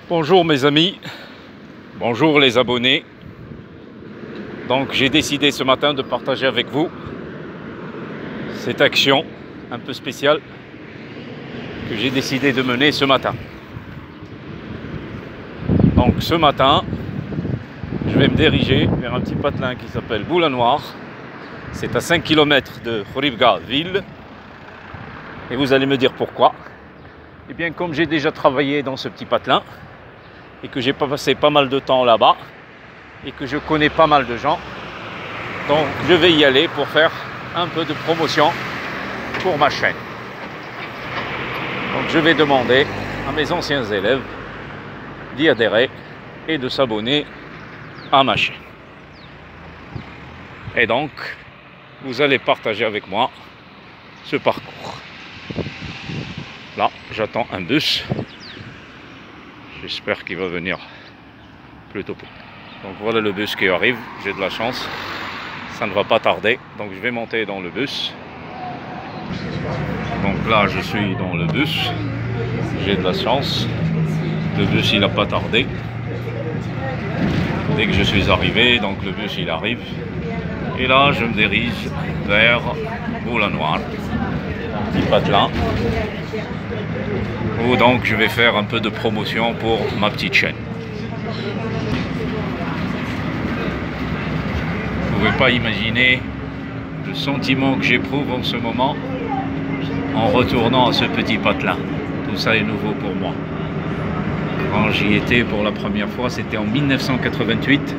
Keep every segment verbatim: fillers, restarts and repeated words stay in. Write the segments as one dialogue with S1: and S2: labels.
S1: Bonjour mes amis, bonjour les abonnés. Donc j'ai décidé ce matin de partager avec vous cette action un peu spéciale que j'ai décidé de mener ce matin. Donc ce matin, je vais me diriger vers un petit patelin qui s'appelle Boulanoir. C'est à cinq kilomètres de Khouribga ville. Et vous allez me dire pourquoi. Eh bien, comme j'ai déjà travaillé dans ce petit patelin et que j'ai passé pas mal de temps là-bas et que je connais pas mal de gens, donc je vais y aller pour faire un peu de promotion pour ma chaîne. Donc je vais demander à mes anciens élèves d'y adhérer et de s'abonner à ma chaîne. Et donc, vous allez partager avec moi ce parcours. Là, j'attends un bus. J'espère qu'il va venir plutôt tôt. Donc voilà le bus qui arrive. J'ai de la chance. Ça ne va pas tarder. Donc je vais monter dans le bus. Donc là, je suis dans le bus. J'ai de la chance. Le bus, il n'a pas tardé. Dès que je suis arrivé, donc le bus, il arrive. Et là, je me dirige vers Boulanoir. Petit patelin. Où donc je vais faire un peu de promotion pour ma petite chaîne. Vous ne pouvez pas imaginer le sentiment que j'éprouve en ce moment en retournant à ce petit patelin. Tout ça est nouveau pour moi. Quand j'y étais pour la première fois, c'était en mille neuf cent quatre-vingt-huit.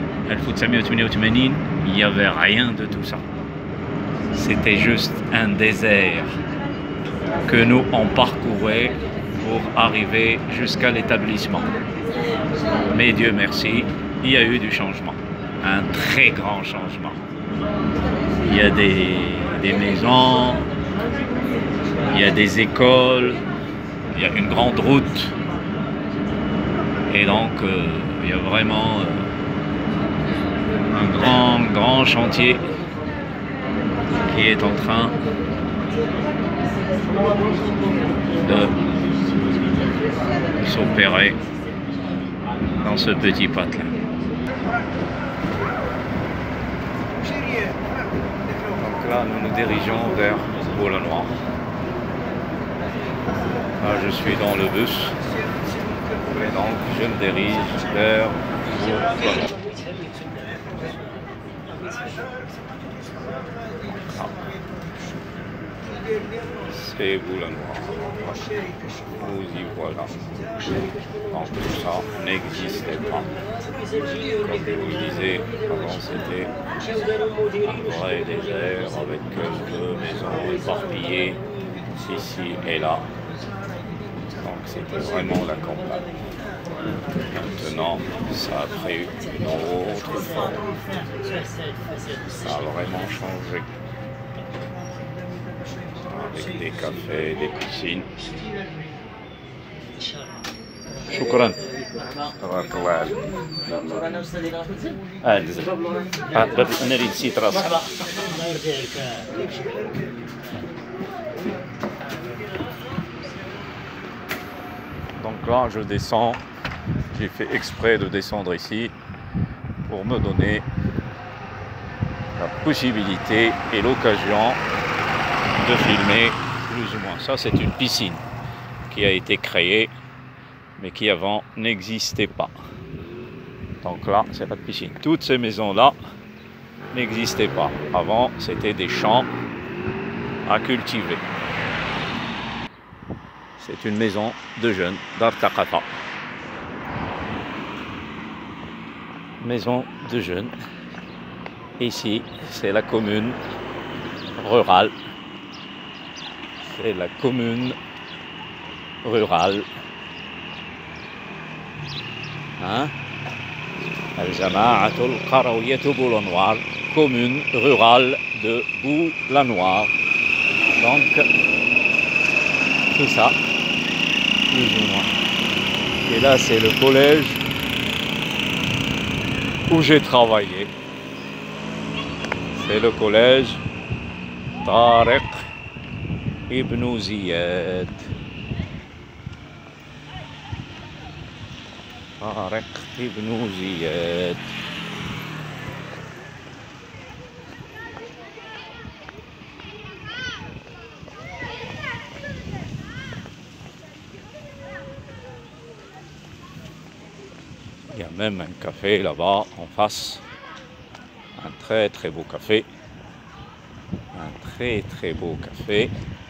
S1: Il n'y avait rien de tout ça. C'était juste un désert que nous on parcourait pour arriver jusqu'à l'établissement. Mais Dieu merci, il y a eu du changement, un très grand changement. Il y a des, des maisons, il y a des écoles, il y a une grande route. Et donc, euh, il y a vraiment euh, un grand, grand chantier qui est en train de s'opérer dans ce petit patelin. Donc là, nous nous dirigeons vers Boulanoir. Là, je suis dans le bus. Et donc, je me dirige vers Boulanoir. C'est Boulanoir. Vous y voilà. Donc tout ça n'existait pas. Comme je vous le disais, avant c'était un vrai désert avec quelques maisons éparpillées ici et là. Donc c'était vraiment la campagne. Maintenant, ça a pris une autre forme. Ça a vraiment changé. Avec des cafés, des piscines. شكرا تبارك الله عليك. اه نزل اه انا اللي نسيت راسي. Donc là je descends, j'ai fait exprès de descendre ici pour me donner la possibilité et l'occasion de filmer plus ou moins. Ça c'est une piscine qui a été créée mais qui avant n'existait pas. Donc là c'est pas de piscine. Toutes ces maisons là n'existaient pas. Avant c'était des champs à cultiver. C'est une maison de jeunes Dar Thaqafa. Maison de jeunes. Ici c'est la commune rurale. C'est la commune rurale. Hein? Al-Jama'atul Qarawiyatu Boulanoir, commune rurale de Boulanoir. Donc, tout ça, plus ou moins. Et là, c'est le collège où j'ai travaillé. C'est le collège Tariq Ibn Ziyad. طارق ابن زياد. Il y a même un café là-bas en face, un très très beau café, un très très beau café.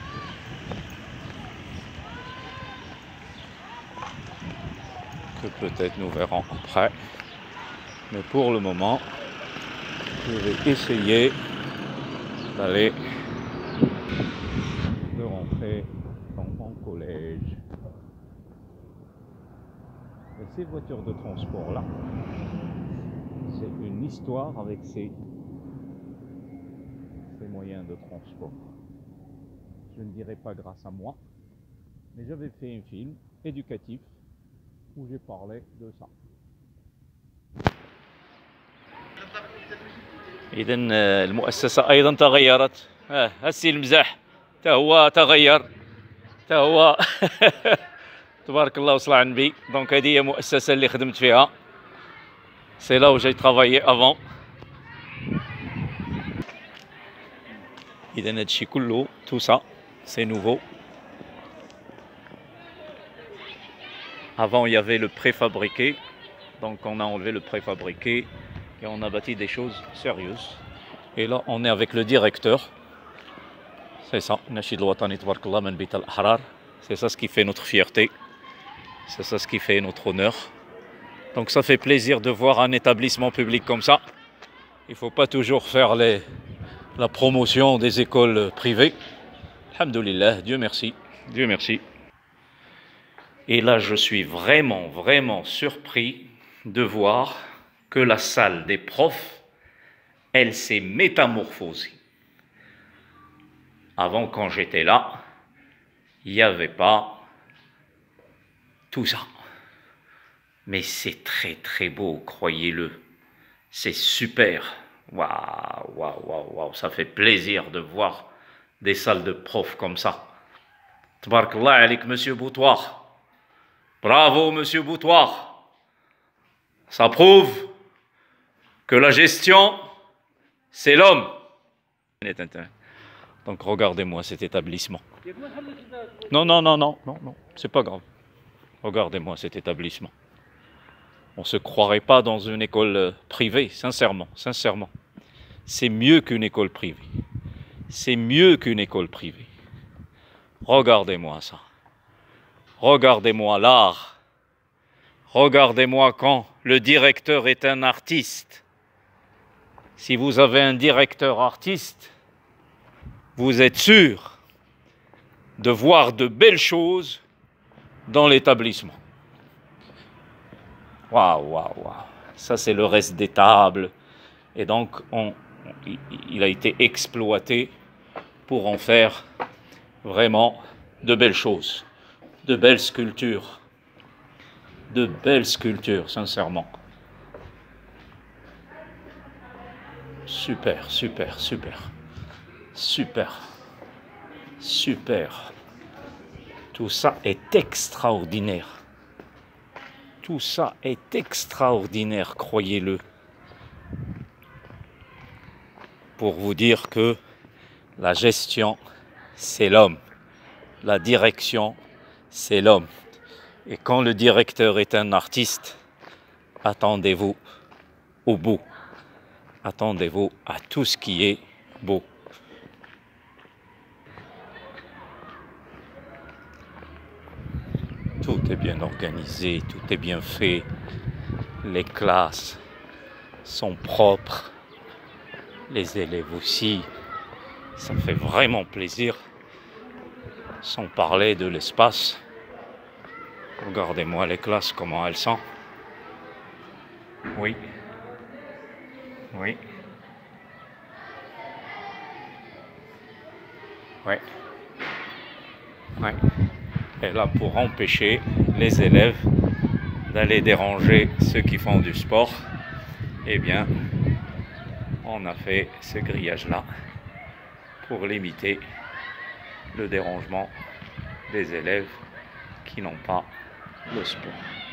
S1: Que peut-être nous verrons après, mais pour le moment, je vais essayer d'aller de rentrer dans mon collège. Et ces voitures de transport là, c'est une histoire avec ces, ces moyens de transport. Je ne dirais pas grâce à moi, mais j'avais fait un film éducatif où j'ai parlé de ça. إذا المؤسسة أيضا تغيرت. هسي المزاح تا هو تغير تا هو تبارك الله وصلى على النبي. دونك هذه هي المؤسسة اللي خدمت فيها. سي لا و جاي ترافايي افون. إذا هادشي كله تو سا سي نوفو. Avant, il y avait le préfabriqué, donc on a enlevé le préfabriqué et on a bâti des choses sérieuses. Et là, on est avec le directeur. C'est ça, c'est ça ce qui fait notre fierté, c'est ça ce qui fait notre honneur. Donc ça fait plaisir de voir un établissement public comme ça. Il ne faut pas toujours faire les, la promotion des écoles privées. Alhamdoulilah, Dieu merci, Dieu merci. Et là, je suis vraiment, vraiment surpris de voir que la salle des profs, elle s'est métamorphosée. Avant, quand j'étais là, il n'y avait pas tout ça. Mais c'est très, très beau, croyez-le. C'est super. Waouh, waouh, waouh, waouh. Ça fait plaisir de voir des salles de profs comme ça. Tabarakallah alik, monsieur Boutoir. Bravo, monsieur Boutoir. Ça prouve que la gestion, c'est l'homme. Donc regardez-moi cet établissement. Non, non, non, non, non, non, c'est pas grave. Regardez-moi cet établissement. On ne se croirait pas dans une école privée, sincèrement, sincèrement. C'est mieux qu'une école privée. C'est mieux qu'une école privée. Regardez-moi ça. Regardez-moi l'art. Regardez-moi quand le directeur est un artiste. Si vous avez un directeur artiste, vous êtes sûr de voir de belles choses dans l'établissement. Waouh, waouh, waouh. Ça, c'est le reste des tables. Et donc, on, il a été exploité pour en faire vraiment de belles choses. De belles sculptures, de belles sculptures, sincèrement. Super, super, super, super, super. Tout ça est extraordinaire. Tout ça est extraordinaire, croyez-le. Pour vous dire que la gestion, c'est l'homme. La direction, c'est l'homme. Et quand le directeur est un artiste, attendez-vous au bout. Attendez-vous à tout ce qui est beau. Tout est bien organisé, tout est bien fait. Les classes sont propres. Les élèves aussi. Ça fait vraiment plaisir. Sans parler de l'espace. Regardez-moi les classes, comment elles sont. Oui. Oui. Oui. Oui. Et là, pour empêcher les élèves d'aller déranger ceux qui font du sport, eh bien, on a fait ce grillage-là pour limiter le dérangement des élèves qui n'ont pas le sport.